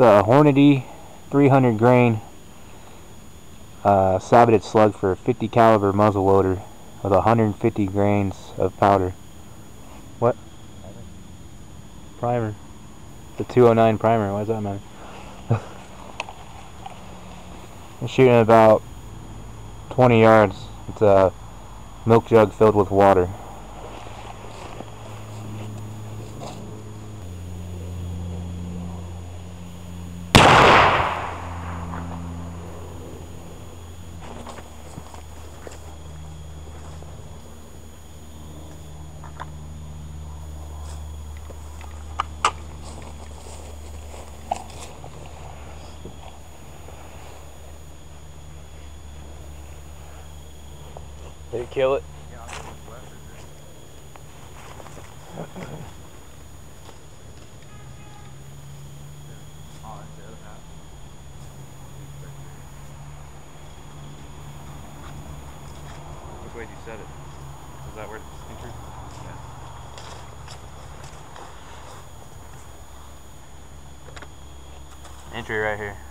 a Hornady 300 grain saboted slug for a 50 caliber muzzle loader with 150 grains of powder. What? Primer. The 209 primer. Why does that matter? I'm shooting about 20 yards. It's a milk jug filled with water. Did it kill it? Yeah, I think it's left, is it? Oh, that's the other half. Which way did you set it? Is that where it's entered? Yeah. Entry right here.